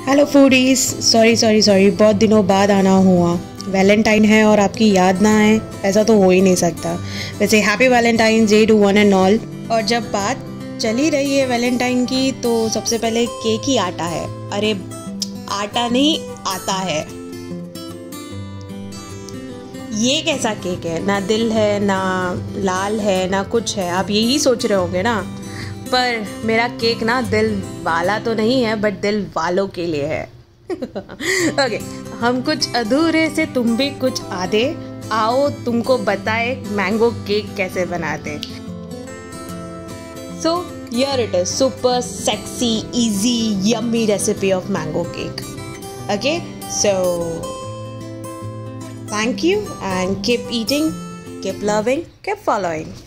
Hello foodies, sorry बहुत दिनों बाद आना हुआ। वैलेंटाइन है और आपकी याद ना आए, ऐसा तो हो ही नहीं सकता। वैसे happy Valentine day to one and all. और जब बात चली रही है वैलेंटाइन की, तो सबसे पहले केक ही आटा है। अरे आटा नहीं, आता है। ये कैसा केक है? ना दिल है, ना लाल है, ना कुछ है। आप यही सोच रहे होंगे ना, पर मेरा केक ना दिल वाला तो नहीं है, बट दिल वालों के लिए है। ओके, हम कुछ अधूरे से तुम भी कुछ आधे। आओ तुमको बताए मैंगो केक कैसे बनाते। So here it is, super sexy easy yummy recipe of mango cake. Okay, so thank you and keep eating, keep loving, keep following.